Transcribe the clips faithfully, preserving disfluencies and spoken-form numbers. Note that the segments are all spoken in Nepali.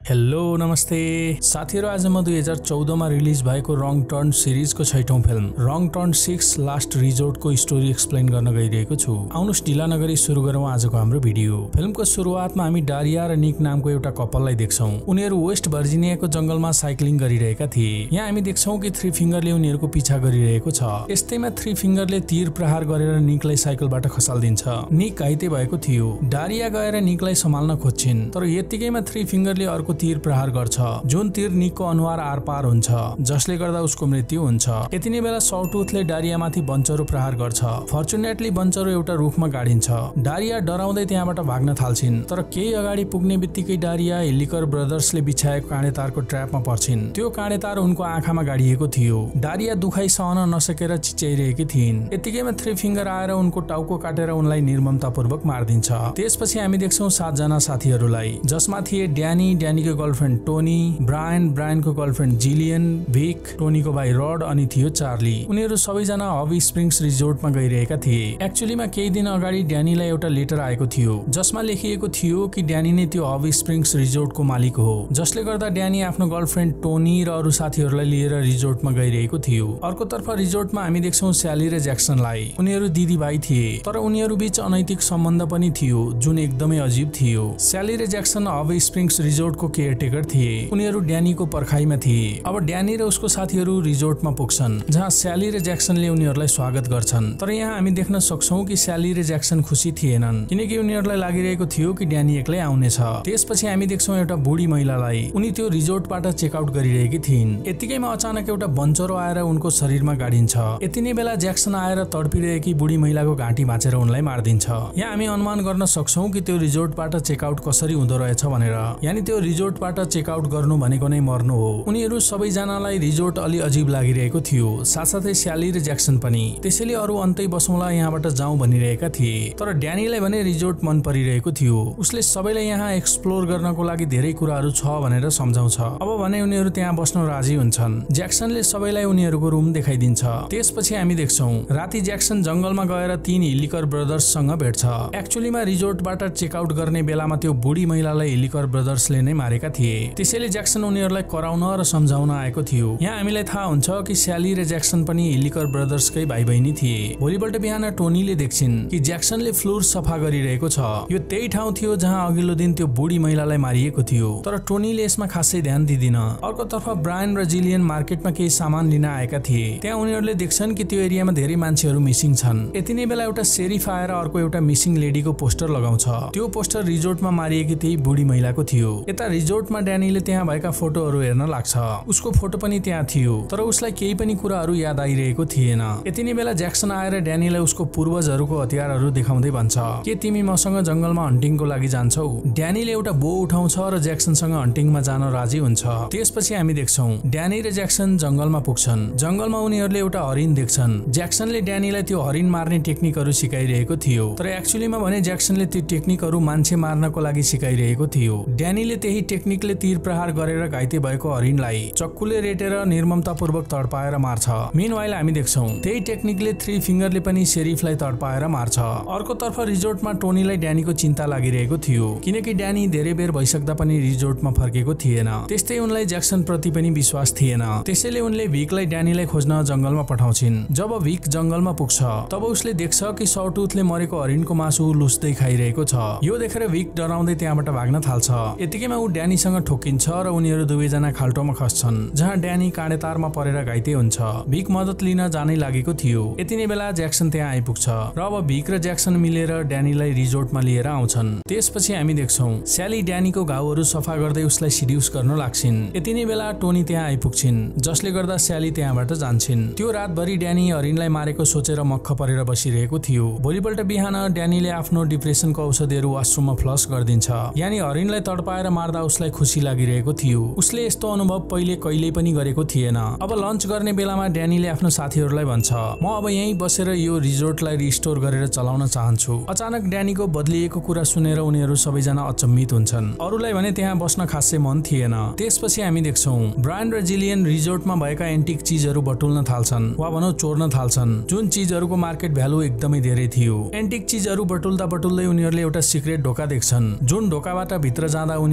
हेलो नमस्ते साथीहरु, आज म दुई हजार चौध मा रिलिज भएको रङ टर्न सिरिजको छैटौं film wrong turn six last रिजोर्टको स्टोरी एक्सप्लेन गर्न गइरहेको छु। आउनुस् ढिला नगरी सुरु गरौँ आजको हाम्रो भिडियो। फिल्मको सुरुवातमा हामी डारिया र निक नामको एउटा कपललाई देख्छौं। उनीहरू वेस्ट भर्जिनियाको जंगलमा साइक्लिङ गरिरहेका थिए। यहाँ हामी देख्छौं कि थ्री फिंगरले उनीहरूको पिछा गरिरहेको छ। यस्तैमा थ्री फिंगरले तीर प्रहार गरेर निकलाई साइकलबाट खसाल्दिन्छ। निक घाइते भएको थियो। डारिया गएर निकलाई सम्हाल्न खोज्छिन्, तर यतिकैमा थ्री फिंगरले अर्को तीर प्रहार गर्छ, जुन तीर निकको अनुहार आरपार हुन्छ, जसले गर्दा उसको मृत्यु हुन्छ। यति नै बेला सॉटुथले डारियामाथि बन्चरो प्रहार गर्छ। फर्चुनेटली बन्चरो एउटा रुखमा गाडिन्छ। डारिया डराउँदै त्यहाँबाट भाग्न थाल्छिन्, तर केही अगाडि पुग्ने बित्तिकै डारिया हिल्लिकर ब्रदर्सले बिछाएको काँडेतारको ट्र्यापमा पर्छिन्। त्यो काँडेतार उनको आँखामा गाडिएको थियो। डारिया दुखाइ सहन नसकेर चिच्याइरहेकी थिइन्। यतिकैमा थ्री फिंगर आएर उनको टाउको काटेर उनलाई निर्ममतापूर्वक मार्दिन्छ। त्यसपछि हामी देख्छौं सातजना साथीहरूलाई, जसमा थिए ड्यानी, ड्यानीको गर्लफ्रेन्ड टोनी, ब्रायन, ब्रायनको गर्लफ्रेन्ड जिलियन, भिक, टोनीको भाइ रड अनि थियो चार्ली। उनीहरू सबैजना हब स्प्रिङ्स रिजोर्टमा गइरहेका थिए। एक्चुअलीमा केही दिन अगाडि ड्यानीलाई एउटा लेटर आएको थियो, जसमा लेखिएको थियो कि ड्यानी नै त्यो हब स्प्रिङ्स रिजोर्टको मालिक हो, जसले गर्दा ड्यानी आफ्नो गर्लफ्रेन्ड टोनी र अरू साथीहरूलाई लिएर रिजोर्टमा गइरहेको थियो। अर्कोतर्फ रिजोर्टमा हामी देख्छौं स्याली र ज्याक्सनलाई। उनीहरू दिदीभाइ थिए, तर उनीहरू बीच अनैतिक सम्बन्ध पनि थियो, जुन एकदमै अजीब थियो। स्याली र ज्याक्सन हब स्प्रिङ्स रिजोर्टको केयरटेकर थिए। उनीहरू ड्यानीको पर्खाइमा थिए। अब ड्यानी र उसको साथीहरू रिजोर्टमा पुग्छन्, जहाँ स्याली र ज्याक्सनले उनीहरूलाई स्वागत गर्छन्। तर यहाँ हामी देख्न सक्छौं कि स्याली र ज्याक्सन खुसी थिएनन्, किनकि उनीहरूलाई लागिरहेको थियो कि ड्यानी एक्लै आउनेछ। त्यसपछि हामी देख्छौं एउटा बुढी महिलालाई। उनी त्यो रिजोर्टबाट चेकआउट गरिरहेकी थिइन्। यतिकैमा अचानक एउटा बन्चरो आएर उनको शरीरमा गाडिन्छ। यति नै बेला ज्याक्सन आएर तडपिरहेकी बुढी महिलाको घाँटी भाँचेर उनलाई मार्दिन्छ। यहाँ हामी अनुमान गर्न सक्छौं कि त्यो रिजोर्टबाट चेकआउट कसरी हुँदो रहेछ भनेर। यानी त्यो रिजोर्टबाट चेकआउट गर्नु भनेको नै मर्नु हो। उनीहरू सबैजनालाई रिजोर्ट अलि अजीब लागिरहेको थियो, साथसाथै स्याली र ज्याक्सन पनि। त्यसैले अरू अन्तै बसौँला, यहाँबाट जाउँ भनिरहेका थिए। तर ड्यानीलाई भने रिजोर्ट मन परिरहेको थियो। उसले सबैलाई यहाँ एक्सप्लोर गर्नको लागि धेरै कुराहरू छ भनेर सम्झाउँछ। अब भने उनीहरू त्यहाँ बस्न राजी हुन्छन्। ज्याक्सनले सबैलाई उनीहरूको रुम देखाइदिन्छ। त्यसपछि हामी देख्छौं राति ज्याक्सन जंगलमा गएर तीन हिल्लिकर ब्रदर्ससँग भेट्छ। एक्चुअलीमा रिजोर्टबाट चेकआउट गर्ने बेलामा त्यो बुढी महिलालाई हिल्लिकर ब्रदर्सले नै मारेका थिए। त्यसैले ज्याक्सन उनीहरूलाई कराउन र सम्झाउन आएको थियो। यहाँ हामीलाई थाहा हुन्छ कि स्याली र ज्याक्सन पनि हिल्लिकर ब्रदर्सकै भाइ बहिनी थिए। भोलिपल्ट बिहान टोनीले देख्छिन् कि ज्याक्सनले फ्लोर सफा गरिरहेको छ। यो त्यही ठाउँ थियो जहाँ अघिल्लो दिन त्यो बुढी महिलालाई मारिएको थियो, तर टोनीले यसमा खासै ध्यान दिँदिन। अर्कोतर्फ ब्रायन र जिलियन मार्केटमा केही सामान लिन आएका थिए। त्यहाँ उनीहरूले देख्छन् कि त्यो एरियामा धेरै मान्छेहरू मिसिङ छन्। यति नै बेला एउटा शेरिफ आएर अर्को एउटा मिसिङ लेडीको पोस्टर लगाउँछ। त्यो पोस्टर रिजोर्टमा मारिएकी त्यही बुढी महिलाको थियो। यता रिजोर्टमा ड्यानीले त्यहाँ भएका फोटोहरू हेर्न लाग्छ। उसको फोटो पनि त्यहाँ थियो, तर उसलाई केही पनि कुराहरू याद आइरहेको थिएन। यति नै बेला ज्याक्सन आएर ड्यानीलाई उसको पूर्वजहरूको हतियारहरू देखाउँदै भन्छ, के तिमी मसँग जंगलमा हन्टिङको लागि जान्छौ? ड्यानीले एउटा बो उठाउँछ र ज्याक्सनसँग हन्टिङमा जान राजी हुन्छ। त्यसपछि हामी देख्छौं ड्यानी र ज्याक्सन जंगलमा पुग्छन्। जंगलमा उनीहरूले एउटा हरिण देख्छन्। ज्याक्सनले ड्यानीलाई त्यो हरिण मार्ने टेक्निकहरू सिकाइरहेको थियो, तर एक्चुअलीमा भने ज्याक्सनले त्यो टेक्निकहरू मान्छे मार्नको लागि सिकाइरहेको थियो। ड्यानीले त्यही टेक्निकले तीर प्रहार गरेर घाइते भएको हरिणलाई चक्कुले रेटेर निर्ममतापूर्वक तडपाएर मार्छ। मेनवाइल हामी देख्छौं त्यही टेक्निकले थ्री फिंगरले पनि शेरिफलाई तडपाएर मार्छ। अर्कोतर्फ रिजोर्टमा टोनीलाई ड्यानीको चिन्ता लागिरहेको थियो, किनकि ड्यानी धेरै बेर भइसक्दा पनि रिजोर्टमा फर्केको थिएन। त्यस्तै उनलाई ज्याक्सन प्रति पनि विश्वास थिएन। त्यसैले उनले भिकलाई ड्यानीलाई खोज्न जंगलमा पठाउँछिन्। जब भिक जंगलमा पुग्छ, तब उसले देख्छ कि सॉटुथले मरेको हरिणको मासु लुस्दै खाइरहेको छ। यो देखेर भिक डराउँदै त्यहाँबाट भाग्न थाल्छ। यतिकैमा ऊ ड्यानीसँग ठोकिन्छ र उनीहरू दुवैजना खाल्टोमा खस्छन्, जहाँ ड्यानी काँडेतारमा परेर घाइते हुन्छ। भिक मद्दत लिन जानै लागेको थियो। यति नै बेला ज्याक्सन त्यहाँ आइपुग्छ र अब भिक र ज्याक्सन मिलेर ड्यानीलाई रिजोर्टमा लिएर आउँछन्। त्यसपछि हामी देख्छौं स्याली ड्यानीको घाउहरू सफा गर्दै उसलाई सिड्युस गर्न लाग्छिन्। यति नै बेला टोनी त्यहाँ आइपुग्छिन्, जसले गर्दा स्याली त्यहाँबाट जान्छिन्। त्यो रातभरि ड्यानी हरिणलाई मारेको सोचेर मक्ख परेर बसिरहेको थियो। भोलिपल्ट बिहान ड्यानीले आफ्नो डिप्रेसनको औषधिहरू वासरुममा फ्लस गरिदिन्छ। यानी हरिणलाई तडपाएर मार्दा उसलाई खुसी लागिरहेको थियो। उसले यस्तो अनुभव पहिले कहिल्यै पनि गरेको थिएन। अब लन्च गर्ने बेलामा ड्यानीले आफ्नो साथीहरूलाई भन्छ, म अब यहीँ बसेर यो रिजोर्टलाई रिस्टोर गरेर चलाउन चाहन्छु। अचानक ड्यानीको बदलिएको कुरा सुनेर उनीहरू सबैजना अचम्मित हुन्छन्। अरूलाई भने त्यहाँ बस्न खासै मन थिएन। त्यसपछि हामी देख्छौं ब्रायन र जिलियन रिजोर्टमा भएका एन्टिक चिजहरू बटुल्न थाल्छन्, वा भनौं चोर्न थाल्छन्, जुन चिजहरूको मार्केट भ्यालु एकदमै धेरै थियो। एन्टिक चिजहरू बटुल्दा बटुल्दै उनीहरूले एउटा सिक्रेट ढोका देख्छन्, जुन ढोकाबाट भित्र जाँदा उनीहरू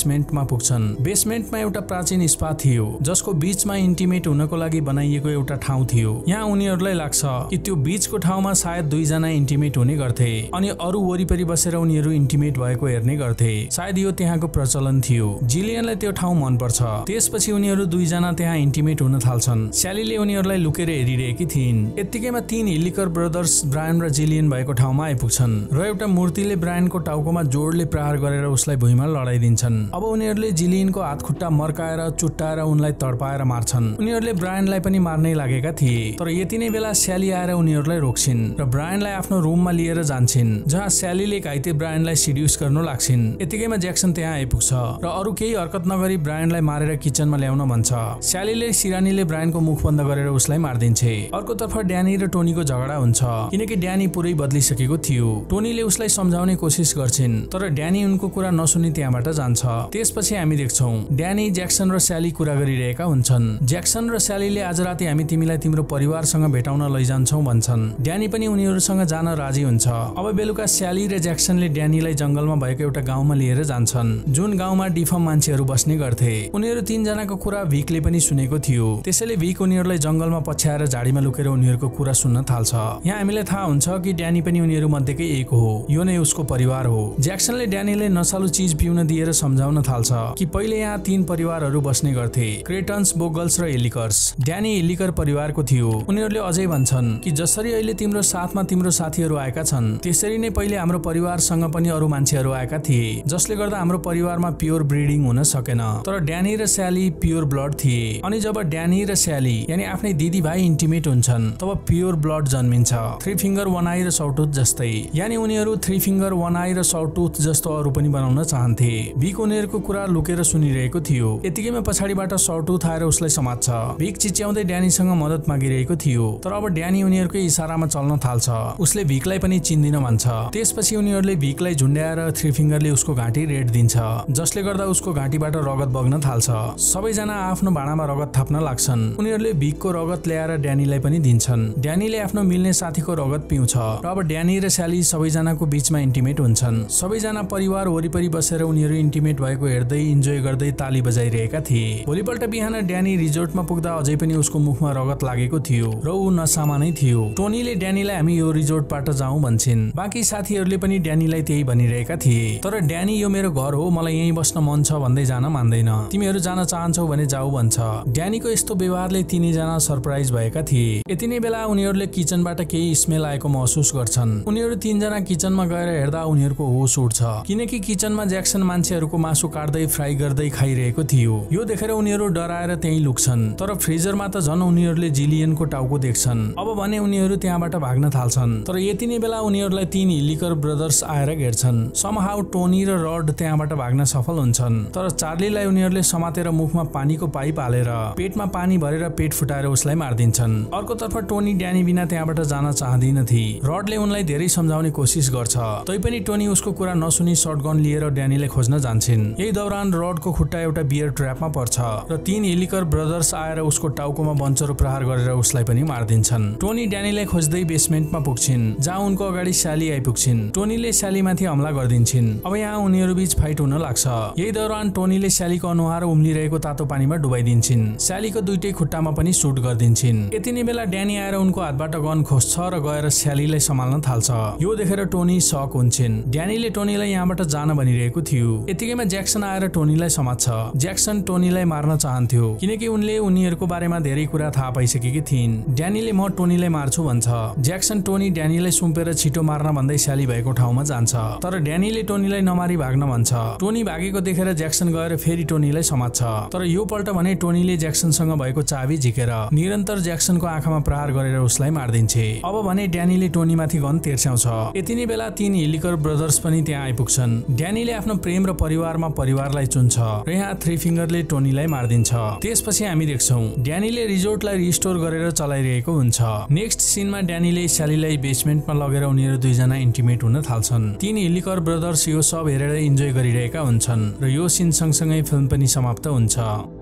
बेसमेन्टमा पुग्छन्। बेसमेन्टमा एउटा प्राचीन स्पा थियो जसको बीचमा इन्टिमेट हुनको लागि बनाइएको एउटा ठाउँ थियो। यहाँ उनीहरूलाई लाग्छ कि त्यो बीचको ठाउँमा सायद दुईजना इन्टिमेट हुने गर्थे अनि अरू वरिपरि बसेर उनीहरू इन्टिमेट भएको हेर्ने गर्थे। सायद यो त्यहाँको प्रचलन थियो। जिलियनलाई त्यो ठाउँ मन पर्छ। त्यसपछि उनीहरू दुईजना त्यहाँ इन्टिमेट हुन थाल्छन्। स्यालीले उनीहरूलाई लुकेर हेरिरहेकी थिइन्। यतिकैमा तीन हिल्लिकर ब्रदर्स ब्रायन र जिलियन भएको ठाउँमा आइपुग्छन् र एउटा मूर्तिले ब्रायनको टाउकोमा जोडले प्रहार गरेर उसलाई भुइँमा लडाइदिन्छन्। अब उनीहरूले जिलियनको हातखुट्टा मर्काएर चुट्टाएर उनलाई तडपाएर मार्छन्। उनीहरूले ब्रायनलाई पनि मार्नै लागेका थिए, तर यति नै बेला स्याली आएर उनीहरूलाई रोक्छिन् र ब्रायनलाई आफ्नो रुममा लिएर जान्छन्, जहाँ स्यालीले घाइते ब्रायनलाई सिड्युस गर्न लाग्छिन्। यतिकैमा ज्याक्सन त्यहाँ आइपुग्छ र अरू केही हरकत नगरी ब्रायनलाई मारेर किचनमा ल्याउन भन्छ। स्यालीले सिरानीले ब्रायनको मुख बन्द गरेर उसलाई मार्दिन्छे। अर्कोतर्फ ड्यानी र टोनीको झगडा हुन्छ किनकि ड्यानी पुरै बदलिसकेको थियो। टोनीले उसलाई सम्झाउने कोसिस गर्छिन् तर ड्यानी उनको कुरा नसुनी त्यहाँबाट जान्छ। त्यसपछि हामी देख्छौं ड्यानी, ज्याक्सन र स्याली कुरा गरिरहेका हुन्छन्। ज्याक्सन र स्यालीले आज राति हामी तिमीलाई तिम्रो परिवारसँग भेटाउन लैजान्छौं भन्छन्। ड्यानी पनि उनीहरूसँग जान राजी हुन्छ। अब बेलुका स्याली र ज्याक्सनले ड्यानीलाई जंगलमा भएको एउटा गाउँमा लिएर जान्छन् जुन गाउँमा डिफम मान्छेहरू बस्ने गर्थे। उनीहरू तीनजनाको कुरा भिकले पनि सुनेको थियो, त्यसैले भिक उनीहरूलाई जंगलमा पछ्याएर झाडीमा लुकेर उनीहरूको कुरा सुन्न थाल्छ। यहाँ हामीलाई थाहा हुन्छ कि ड्यानी पनि उनीहरू मध्येकै एक हो, यो नै उसको परिवार हो। ज्याक्सनले ड्यानीले नसालु चीज पिउन दिएर सम्झाउन थाल्छ कि पहिले यहाँ तीन परिवारहरू बस्ने गर्थे, क्रेटन्स, बोगल्स र हिल्लिकर्स। ड्यानी हिल्लिकर परिवारको थियो। उनीहरूले अझै भन्छन् कि जसरी अहिले तिम्रो साथमा तिम्रो साथीहरू आएका छन् त्यसरी नै पहिले हाम्रो परिवारसँग पनि अरू मान्छेहरू आएका थिए, जसले गर्दा हाम्रो परिवारमा प्योर ब्रिडिङ हुन सकेन। तर ड्यानी र स्याली प्योर ब्लड थिए अनि जब ड्यानी र स्याली यानी आफ्नै दिदी भाइ इन्टिमेट हुन्छन् तब प्योर ब्लड जन्मिन्छ, थ्री फिंगर वन आई र सौटुथ जस्तै। यानी उनीहरू थ्री फिंगर वन आई र सौटुथ जस्तो अरू पनि बनाउन चाहन्थे। भिक उनीहरूको कुरा लुकेर सुनिरहेको थियो। यतिकैमा पछाडिबाट सौटुथ आएर उसलाई समात्छ। भिक चिच्याउँदै ड्यानीसँग मद्दत मागिरहेको थियो, तर अब ड्यानी उनीहरूकै इशारामा चल्न थाल्छ। उसले भिकलाई पनि चिन्दिन भन्छ। त्यसपछि उनीहरूले भिकलाई झुन्ड्याएर थ्री फिंगरले उसको घाँटी रेड दिन्छ, जसले गर्दा उसको घाँटीबाट रगत बग्न थाल्छ। सबैजना आफ्नो भाँडामा रगत थाप्न लाग्छन्। उनीहरूले भिकको रगत ल्याएर ड्यानीलाई पनि दिन्छन्। ड्यानीले आफ्नो मिल्ने साथीको रगत पिउँछ र अब ड्यानी र स्याली सबैजनाको बीचमा इन्टिमेट हुन्छन्। सबैजना परिवार वरिपरि बसेर उनीहरू इन्टिमेट भएको हेर्दै इन्जोय गर्दै ताली बजाइरहेका थिए। भोलिपल्ट बिहान ड्यानी रिजोर्टमा पुग्दा अझै पनि उसको मुखमा रगत लागेको थियो र ऊ नसामा नै थियो। टोनीले ड्यानीलाई हामी यो रिजोर्टबाट जाउँ भन्छन्। बाँकी साथीहरूले पनि ड्यानीलाई त्यही भनिरहेका थिए, तर ड्यानी यो मेरो घर हो, मलाई यहीँ बस्न मन छ भन्दै जान मान्दैन। तिमीहरू जान चाहन्छौ भने जाऊ भन्छ। ड्यानीको यस्तो व्यवहारले तिनैजना सरप्राइज भएका थिए। यति नै बेला उनीहरूले किचनबाट केही स्मेल आएको महसुस गर्छन्। उनीहरू तीनजना किचनमा गएर हेर्दा उनीहरूको होस उड्छ किनकि किचनमा ज्याक्सन मान्छेहरूको मासु काट्दै फ्राई गर्दै खाइरहेको थियो। यो देखेर उनीहरू डराएर त्यहीँ लुक्छन्, तर फ्रिजरमा त झन् उनीहरूले जिलियनको टाउको देख्छन्। अब भने उनीहरू त्यहाँबाट भाग्न थाल्छन्, तर यति नै बेला उनीहरूलाई तीन हिल्लिकर ब्रदर्स आएर घेर्छन्। समहाउ टोनी र रड त्यहाँबाट भाग्न सफल हुन्छन्, तर चार्लीलाई उनीहरूले समातेर मुखमा पानीको पाइप हालेर पेटमा पानी भरेर पेट फुटाएर उसलाई मार्दिन्छन्। अर्कोतर्फ टोनी ड्यानी बिना त्यहाँबाट जान चाहदिनथी। रडले उनलाई धेरै सम्झाउने कोसिस गर्छ, तैपनि टोनी उसको कुरा नसुनी शटगन लिएर ड्यानीलाई खोज्न जान्छन्। यही दौरान रडको खुट्टा एउटा बियर ट्र्यापमा पर्छ र तीन हिल्लिकर ब्रदर्स आएर उसको टाउकोमा बन्चरो प्रहार गरेर उसलाई पनि मार्दिन्छन्। टोनी ड्यानीलाई खोज्दै बेसमेन्टमा पुग्छिन्, जहाँ उनको अगाडि स्याली आइपुग्छिन्। टोनीले स्यालीमाथि हमला गरिदिन्छन्। अब यहाँ उनीहरू बीच फाइट हुन लाग्छ। यही दौरान टोनीले स्यालीको अनुहार उम्लिरहेको तातो पानीमा डुबाइदिन्छन्। स्यालीको दुईटै खुट्टामा पनि सुट गरिदिन्छन्। यति नै बेला ड्यानी आएर उनको हातबाट गन खोज्छ र गएर स्यालीलाई सम्हाल्न थाल्छ। यो देखेर टोनी सक हुन्छन्। ड्यानीले टोनीलाई यहाँबाट जान भनिरहेको थियो। यतिकैमा ज्याक्सन आएर टोनीलाई समात्छ। ज्याक्सन टोनीलाई मार्न चाहन्थ्यो किनकि उनले उनीहरूको बारेमा धेरै कुरा थाहा पाइसकेकी थिइन्। ड्यानीले म टोनीलाई मार्छु भन्छ। ज्याक्सन टोनी ड्यानीलाई सुम्पेर छिटो मार्न भन्दै स्याली भएको ठाउँमा जान्छ, तर ड्यानीले टोनीलाई नमारी भाग्न भन्छ। टोनी भागेको देखेर ज्याक्सन गएर फेरि टोनीलाई समात्छ, तर यो पल्ट भने टोनीले ज्याक्सनसँग भएको चाबी झिकेर निरन्तर ज्याक्सनको आँखामा प्रहार गरेर उसलाई मार्दिन्छे। अब भने ड्यानीले टोनीमाथि गन तेर्स्याउँछ। यति नै बेला तीन हिल्लिकर ब्रदर्स पनि त्यहाँ आइपुग्छन्। ड्यानीले आफ्नो प्रेम र परिवारमा परिवारलाई चुन्छ र यहाँ थ्री फिंगरले टोनीलाई मार्दिन्छ। त्यसपछि हामी देख्छौं ड्यानीले रिजोर्टलाई रिस्टोर गरेर चलाइरहेको हुन्छ। नेक्स्ट सिनमा ड्यानीले स्यालीलाई बेसमेन्टमा लगेर उनीहरू दुईजना इन्टिमेट हुन थाल्छन्। तीन हिल्लिकर ब्रदर्स यो सब हेरेर इन्जोय गरिरहेका हुन्छन् र यो सिन सँगसँगै फिल्म पनि समाप्त हुन्छ।